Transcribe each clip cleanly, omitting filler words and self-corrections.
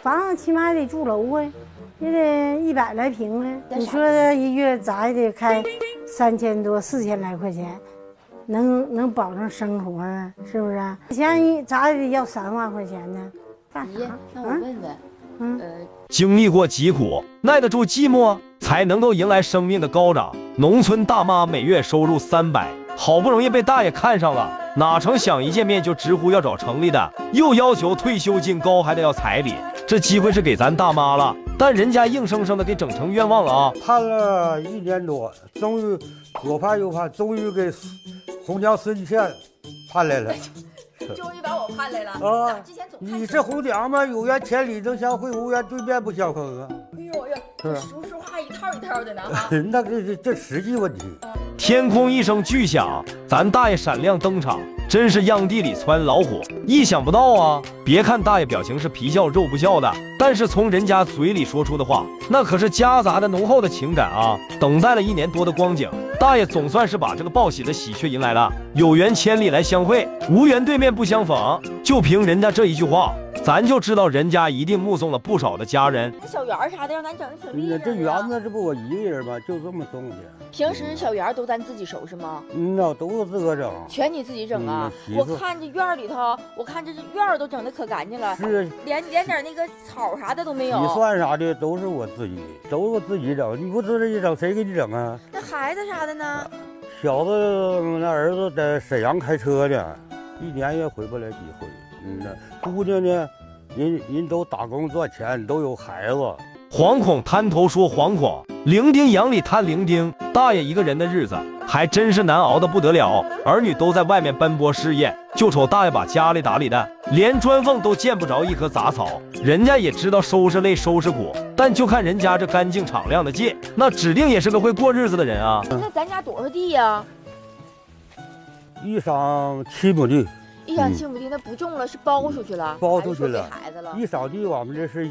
房子起码得住楼啊，也得100来平啊。你说一月咋也得开3000多4000来块钱，能保证生活啊？是不是？像咋也得要3万块钱呢？干啥？ 那我问问， 经历过疾苦，耐得住寂寞，才能够迎来生命的高涨。农村大妈每月收入300，好不容易被大爷看上了，哪成想一见面就直呼要找城里的，又要求退休金高，还得要彩礼。这机会是给咱大妈了，但人家硬生生的给整成愿望了啊！ 盼了1年多，终于左盼右盼，终于给红娘孙倩盼来了。 终于把我盼来了啊！你是红娘吗？有缘千里能相会，无缘对面不相逢啊！ 哎呦呀，说话一套一套的呢哈。 那这实际问题。 天空一声巨响，咱大爷闪亮登场，真是秧地里窜老虎，意想不到啊！别看大爷表情是皮笑肉不笑的，但是从人家嘴里说出的话，那可是夹杂的浓厚的情感啊！等待了1年多的光景，大爷总算是把这个报喜的喜鹊迎来了。有缘千里来相会，无缘对面不相逢。就凭人家这一句话，咱就知道人家一定目送了不少的家人。 那小园啥的让咱整的挺厉害。 这园子这不我一个人吗？就这么种的。 平时小园都咱自己收拾吗？ 那都是自个整。 全你自己整啊？我看这院里头，我看这院都整的可干净了， 是连点那个草啥的都没有。 你算啥的都是我自己，都是我自己整。你不自己整，谁给你整啊？ 那孩子啥的呢？ 小子那儿子在沈阳开车呢，1年也回不来几回。那姑娘呢，人都打工赚钱，都有孩子。 惶恐滩头说惶恐，零丁洋里摊零丁。大爷一个人的日子还真是难熬的不得了，儿女都在外面奔波事业，就瞅大爷把家里打理的连砖缝都见不着一棵杂草。人家也知道收拾累收拾苦，但就看人家这干净敞亮的界，那指定也是个会过日子的人啊。 那咱家多少地呀？ 一晌7亩地。 1晌7亩地，那不种了，是包出去了， 包出去了， 给孩子了。 一晌地，我们这是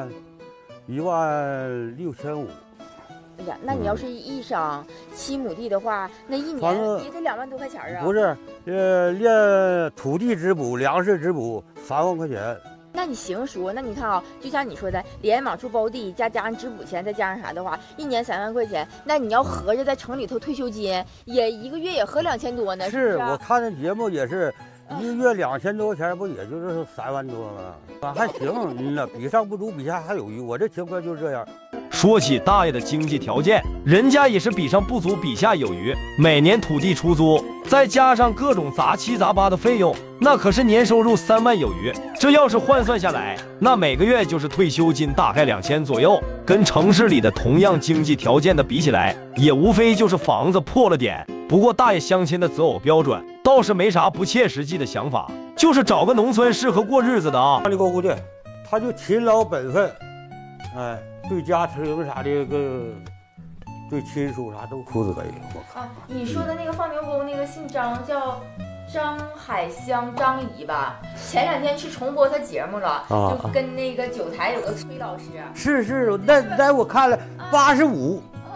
16500。 哎呀，那你要是一晌7亩地的话，那1年也得2万多块钱啊。 不是，连土地质补、粮食质补3万块钱。 那你行说，那你看啊，就像你说的，连往出包地，加上质补钱，再加上啥的话，1年3万块钱，那你要合着在城里头退休金，也1个月也合2000多呢。 是我看那节目也是。1个月2000多块钱，不也就是3万多吗？还行，比上不足，比下还有余。我这情况就这样。 说起大爷的经济条件，人家也是比上不足，比下有余。每年土地出租，再加上各种杂七杂八的费用，那可是年收入3万有余。这要是换算下来，那每个月就是退休金大概2000左右。跟城市里的同样经济条件的比起来，也无非就是房子破了点。不过大爷相亲的择偶标准倒是没啥不切实际的想法，就是找个农村适合过日子的啊。 你姑的，他就勤劳本分，哎，对家庭啥的对亲属啥都负责任。 啊，你说的那个放牛沟那个姓张，叫张海香张姨吧？前2天是重播他节目了，就跟那个9台有个崔老师。 是，那我看了85。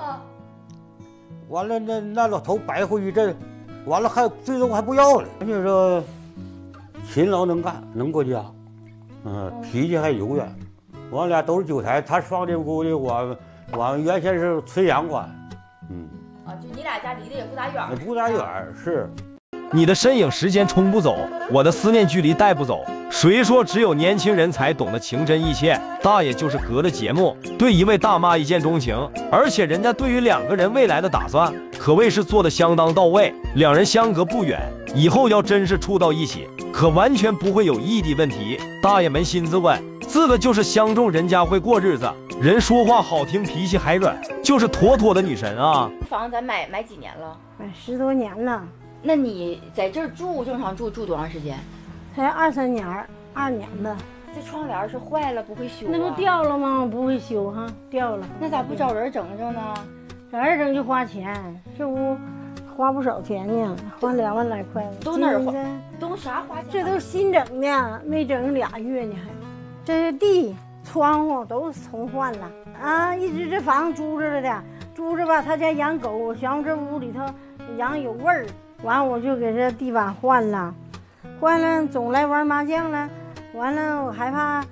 完了，那老头白活一阵，完了最终还不要了。就是说，勤劳能干，能过家，脾气还柔软。我俩都是9台，他放牛沟的，我原先是崔阳管， 就你俩家离得也不咋远。 不咋远，是。 你的身影时间冲不走，我的思念距离带不走。谁说只有年轻人才懂得情真意切？大爷就是隔着节目对一位大妈一见钟情，而且人家对于2个人未来的打算可谓是做得相当到位。2人相隔不远，以后要真是处到一起，可完全不会有异地问题。大爷扪心自问，自个就是相中人家会过日子，人说话好听，脾气还软，就是妥妥的女神啊。 房子咱买几年了？ 买10多年了。 那你在这儿正常住多长时间？ 才2-3年，2年吧。 这窗帘是坏了，不会修那不掉了吗？不会修哈，掉了。 那咋不找人整整呢？ 找人整就花钱，这屋花不少钱呢，花2万来块。 都哪儿花？都啥花钱？ 这都新整的，没整2月呢还。这是地、窗户都重换了啊！一直这房子租着了的，租着吧，他家养狗，我嫌这屋里头养有味儿。完我就给这地板换了，总来玩麻将了。完了我害怕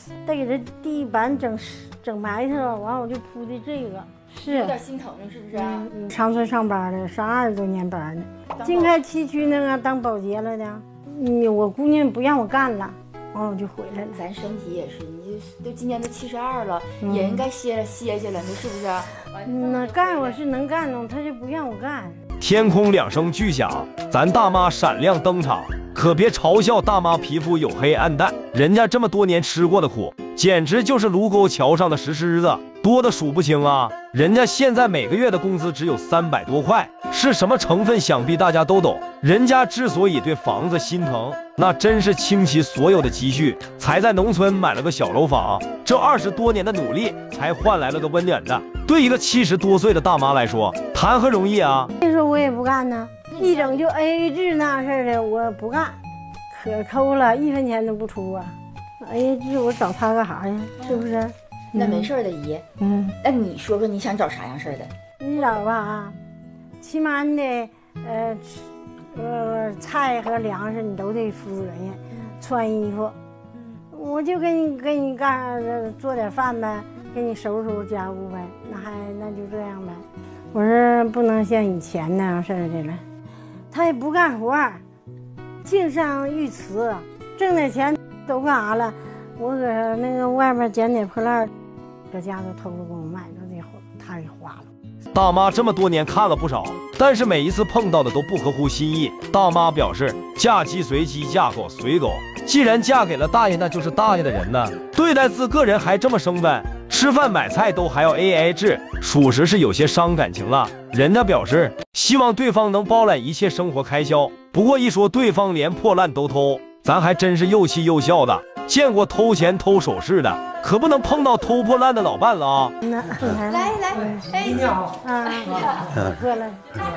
得给这地板整白去了，完我就铺的这个。是有点心疼，是不是？ 长春上班的，上20多年班呢。经开七区那个当保洁了的，我姑娘不让我干了，完我就回来了。 咱身体也是，你就都今年都72了，也应该歇歇了，你是不是？ 那干我是能干的，他就不让我干。 天空两声巨响，咱大妈闪亮登场。可别嘲笑大妈皮肤黝黑暗淡，人家这么多年吃过的苦，简直就是卢沟桥上的石狮子，多的数不清啊！人家现在每个月的工资只有300多块，是什么成分想必大家都懂。人家之所以对房子心疼，那真是倾其所有的积蓄，才在农村买了个小楼房。这20多年的努力，才换来了个温暖的。对一个70多岁的大妈来说，谈何容易啊！ 那时候我也不干呢，一整就 AA 制那事儿的，我不干，可抠了，1分钱都不出啊。AA 制我找他干啥呀？是不是？ 那没事的姨，那你说说你想找啥样事儿的？ 你找吧啊，起码你得菜和粮食你都得负责任，穿衣服，我就给你做点饭呗，给你收拾家务呗，那就这样呗。我说不能像以前那样似的了，他也不干活，净上浴池，挣点钱都干啥了？我搁那个外面捡点破烂，搁家都偷着给我买着的，他给花了。 大妈这么多年看了不少，但是每一次碰到的都不合乎心意。大妈表示，嫁鸡随鸡，嫁狗随狗。既然嫁给了大爷，那就是大爷的人呢。对待自个人还这么生分，吃饭买菜都还要 AA 制，属实是有些伤感情了。人家表示希望对方能包揽一切生活开销，不过一说对方连破烂都偷，咱还真是又气又笑的。见过偷钱偷首饰的，可不能碰到偷破烂的老伴了啊！ 来，哎，你好啊，喝了。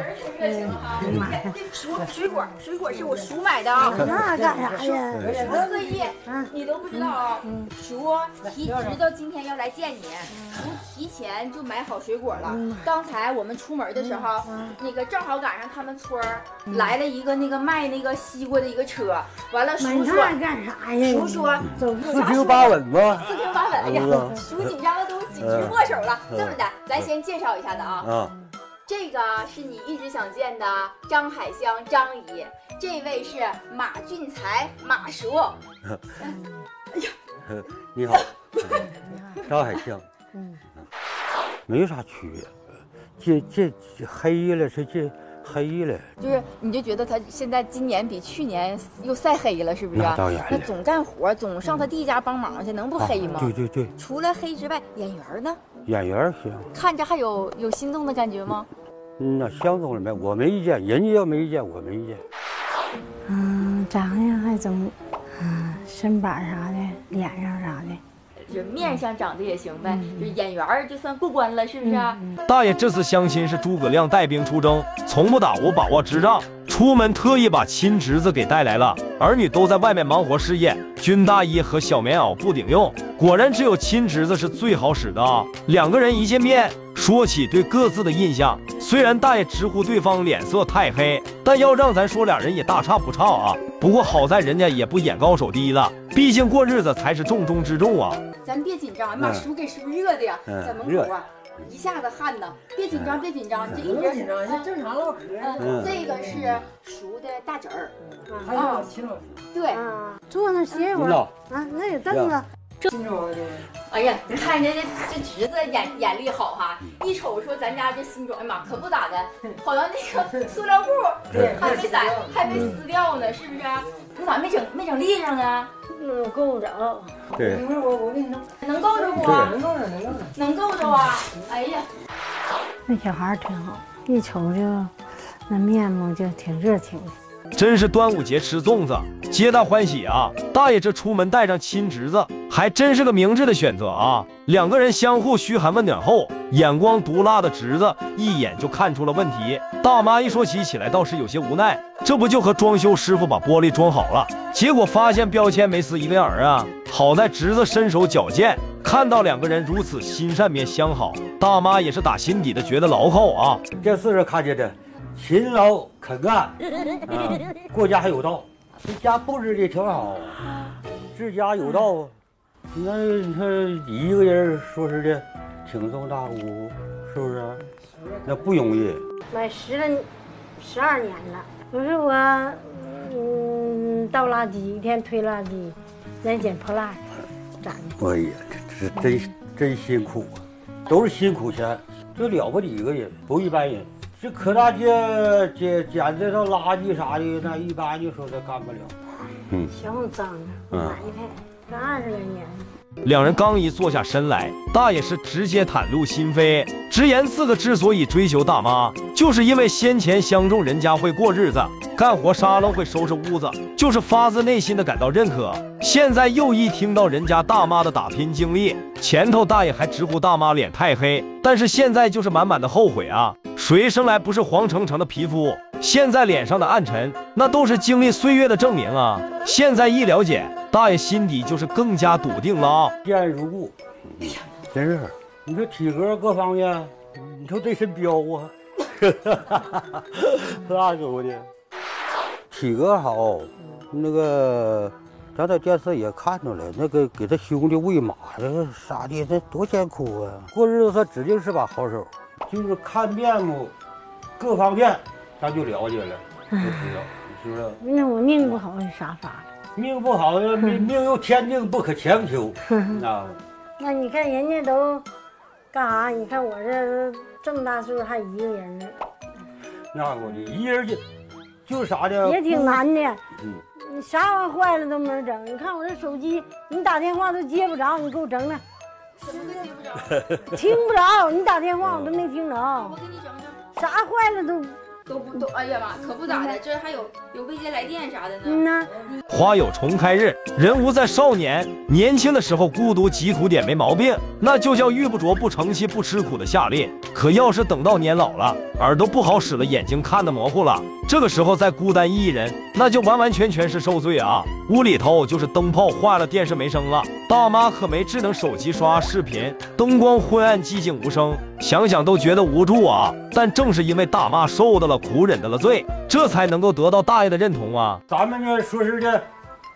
水果是我叔买的啊。 那干啥呀？ 叔特意，你都不知道啊。叔知道今天要来见你，叔提前就买好水果了。刚才我们出门的时候，那个正好赶上他们村来了一个那个卖那个西瓜的一个车，完了叔说干啥呀？ 叔说 4平8稳吧 ，4平8稳。哎呀，叔紧张的都紧直握手了。这么的，咱先介绍一下子啊。这个是你一直想见的张海香张姨，这位是马俊才马叔。 哎呀，你好，张海香。没啥区别，这黑了，这黑了。 就是你就觉得他现在今年比去年又晒黑了，是不是？ 那当然了。 那总干活，总上他弟家帮忙去，能不黑吗？ 对。 除了黑之外，眼缘呢？ 眼缘行。 看着还有心动的感觉吗？ 那相中了没？我没意见，人家要没意见，我没意见。 长相还中，身板啥的，脸上啥的。 就面上长得也行呗，就眼缘就算过关了，是不是？ 大爷这次相亲是诸葛亮带兵出征，从不打无把握之仗，出门特意把亲侄子给带来了。儿女都在外面忙活事业，军大衣和小棉袄不顶用，果然只有亲侄子是最好使的啊。2个人一见面，说起对各自的印象，虽然大爷直呼对方脸色太黑，但要让咱说俩人也大差不差啊。不过好在人家也不眼高手低了，毕竟过日子才是重中之重啊。 咱别紧张，妈叔给叔热的呀，在门口啊，一下子汗呢。别紧张，你这一直紧张，正常唠嗑。 这个是叔的大侄儿， 还有秦老师。 对， 坐那歇一会儿啊，那有凳子。 新庄的。 哎呀，你看人家这侄子眼力好哈，一瞅说咱家这新庄，哎妈可不咋的，好像那个塑料布还没撕掉呢，是不是？你咋没整立上呢？ 够不着。 对， 我给你弄， 能够着不？能够着啊！哎呀， 那小孩挺好，一瞅就那面目就挺热情的。 真是端午节吃粽子，皆大欢喜啊！大爷这出门带上亲侄子，还真是个明智的选择啊！2个人相互嘘寒问暖后，眼光毒辣的侄子一眼就看出了问题。大妈一说起来倒是有些无奈，这不就和装修师傅把玻璃装好了，结果发现标签没撕一个样儿啊！好在侄子身手矫健，看到2个人如此心善面相好，大妈也是打心底的觉得牢靠啊！ 这是看见的。勤劳肯干，过家还有道，这家布置的挺好，自家有道， 那你说一个人说实的，挺受大苦，是不是？那不容易。 买12年了。可是我，倒垃圾一天推垃圾，人捡破烂，咋的？ 哎呀，这是真辛苦啊，都是辛苦钱，这了不得一个人，不一般人。这可大街捡这套垃圾啥的，那一般就说他干不了。 嫌我脏了，我买一台，这20来年。 两人刚一坐下身来，大爷是直接袒露心扉，直言四个之所以追求大妈，就是因为先前相中人家会过日子，干活沙漏会收拾屋子，就是发自内心的感到认可。现在又一听到人家大妈的打拼经历，前头大爷还直呼大妈脸太黑，但是现在就是满满的后悔啊！谁生来不是黄澄澄的皮肤？现在脸上的暗沉，那都是经历岁月的证明啊！现在一了解，大爷心底就是更加笃定了啊！ 见如故，真是。你说体格各方面，你说这身膘啊，那狗的，体格好，那个咱在电视也看着了，那个给他兄弟喂马这个啥的，那多艰苦啊！过日子他指定是把好手，就是看面目，各方面咱就了解了，就知道，是不是？ 那我命不好有啥法了？ 命不好，命由天定，不可强求。 那你看人家都干啥？你看我这么大岁数还一个人呢。 那我的一人就啥的也挺难的。你啥玩意坏了都没人整。你看我这手机，你打电话都接不着，你给我整整。 什么都接不着？ 听不着，你打电话我都没听着。 我给你整整。 啥坏了都，哎呀妈，可不咋的，这还有未接来电啥的呢。 呐。 花有重开日，人无在少年。年轻的时候孤独疾苦点没毛病，那就叫遇不着不成器不吃苦的下列。可要是等到年老了，耳朵不好使了，眼睛看得模糊了，这个时候再孤单一人，那就完完全全是受罪啊！屋里头就是灯泡坏了，电视没声了，大妈可没智能手机刷视频，灯光昏暗寂静无声，想想都觉得无助啊！但正是因为大妈受到了苦，忍得了罪，这才能够得到大爷的认同啊！ 咱们呢，说实的，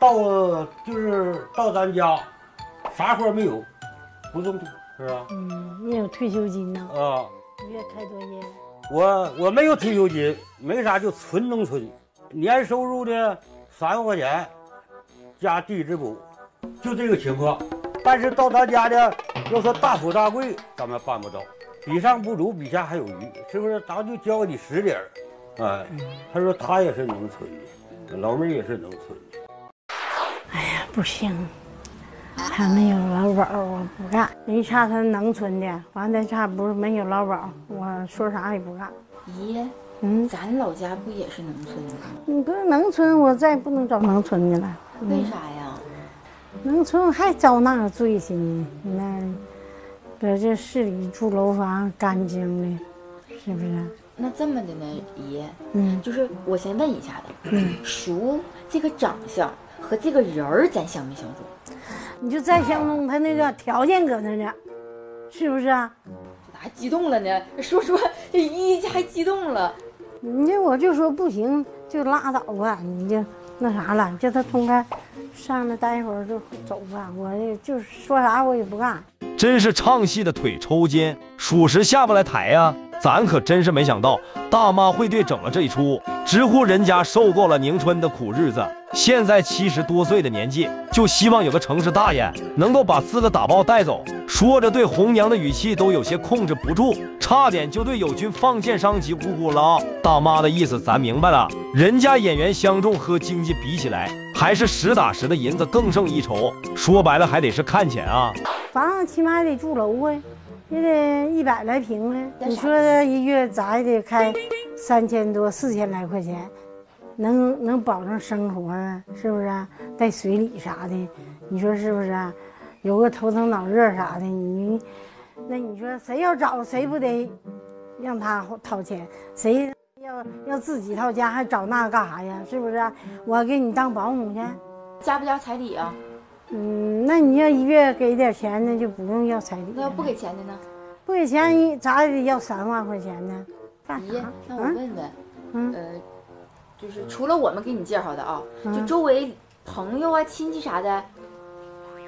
到咱家，啥活没有，不种地，是吧？ 你有退休金呢？ 啊， 月开多少钱？ 我没有退休金，没啥，就纯农村，年收入呢3万块钱，加地质补，就这个情况。但是到咱家呢，要说大富大贵，咱们办不到，比上不足，比下还有余，是不是？咱就教你实点儿。哎，他说他也是农村的，老妹儿也是农村的。 哎呀，不行，还没有劳保，我不干。一差他农村的，完再差不是没有劳保，我说啥也不干。 姨，咱老家不也是农村的吗？ 你不是农村，我再不能找农村的了。 为啥呀？ 农村还遭那个罪去呢？那搁这市里住楼房，干净的，是不是？ 那这么的呢，姨，就是我先问一下子，叔这个长相和这个人儿，咱相没相中？ 你就再相中，他那个条件搁那呢，是不是啊？ 咋还激动了呢？说这姨还激动了。 我就说不行，就拉倒吧，你就那啥了，叫他痛快上来待一会儿就走吧。我就是说啥我也不干。 真是唱戏的腿抽筋，属实下不来台呀！咱可真是没想到，大妈会对整了这一出，直呼人家受够了宁春的苦日子，现在70多岁的年纪，就希望有个城市大爷能够把4个打包带走。说着对红娘的语气都有些控制不住，差点就对友军放箭伤及无辜了啊！大妈的意思咱明白了，人家演员相中和经济比起来，还是实打实的银子更胜一筹。说白了还得是看钱啊， 房子起码还得住楼啊，也得100来平呢。你说一月咋也得开3000多4000来块钱，能保证生活啊？是不是啊？带水礼啥的，你说是不是啊？有个头疼脑热啥的，那你说谁要找谁不得让他掏钱？谁要自己掏钱还找那干啥呀？是不是啊？我给你当保姆去， 加不加彩礼啊？ 那你要一月给点钱呢，就不用要彩礼。 那要不给钱的呢？ 不给钱咋也得要3万块钱呢？干姨， 啥？ 那我问问，就是除了我们给你介绍的啊，就周围朋友啊、亲戚啥的，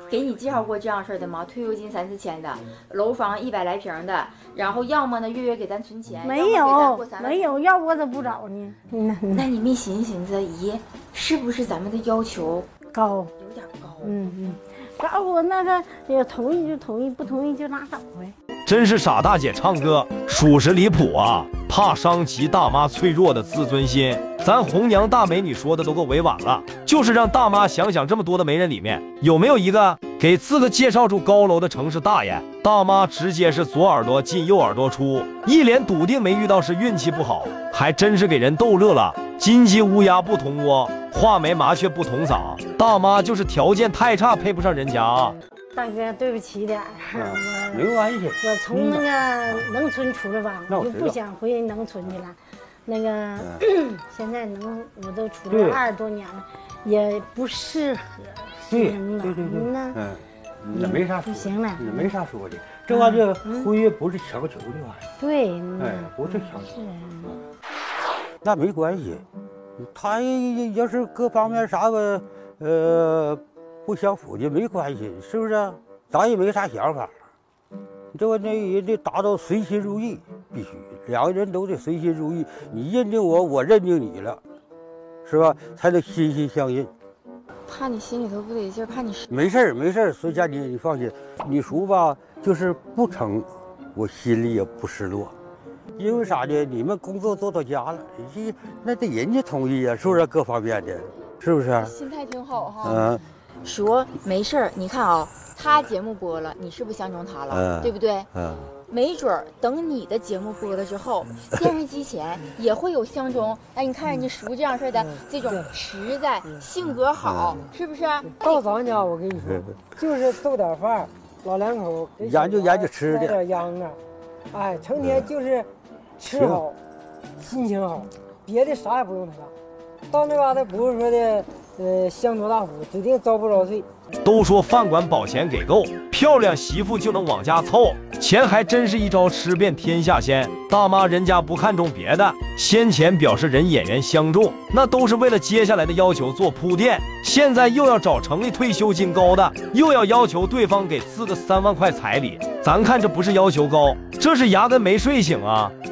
给你介绍过这样事儿的吗？退休金3、4千的，楼房100来平的，然后要么呢月月给咱存钱， 没有，没有，要不我咋不找呢？ 那你没寻思寻思，姨是不是咱们的要求高？ 有点高。 告我那个也同意就同意，不同意就拉倒呗。 真是傻大姐唱歌属实离谱啊，怕伤及大妈脆弱的自尊心。咱红娘大美女说的都够委婉了，就是让大妈想想这么多的媒人里面有没有一个给自个介绍住高楼的城市大爷。大妈直接是左耳朵进右耳朵出，一脸笃定没遇到是运气不好，还真是给人逗乐了。金鸡乌鸦不同窝，画眉麻雀不同嗓，大妈就是条件太差配不上人家啊。 大哥，对不起点儿， 没关系。 我从那个农村出来吧，我就不想回农村去了。那个现在我都出来20多年了，也不适合行了。 那没啥不行了， 那没啥说的。这玩意儿婚姻不是强求的玩意儿。 对， 不是强求。那没关系，他要是各方面啥个不相符的没关系，是不是？咱也没啥想法。这个那也得达到随心如意，必须2个人都得随心如意。你认定我，我认定你了，是吧？才能心心相印。 怕你心里头不得劲，怕你没事儿没事儿，孙佳妮你放心，你叔吧就是不成，我心里也不失落。因为啥呢？你们工作做到家了，那得人家同意呀，是不是？各方面的，是不是？ 心态挺好哈。叔，没事儿，你看啊，他节目播了，你是不是相中他了？对不对？没准儿等你的节目播了之后，电视机前也会有相中。哎，你看人家叔这样式的，这种实在、性格好，是不是？ 到咱家我跟你说，就是做点饭，老两口研究吃的， 点秧歌，哎，成天就是吃好，心情好，别的啥也不用他干。到那嘎达不是说的，香多大虎，指定遭不着罪。 都说饭馆保钱给够，漂亮媳妇就能往家凑，钱还真是一招吃遍天下鲜。大妈人家不看重别的，先前表示人眼缘相中，那都是为了接下来的要求做铺垫。现在又要找城里退休金高的，又要求对方给自个3万块彩礼，咱看这不是要求高，这是压根没睡醒啊。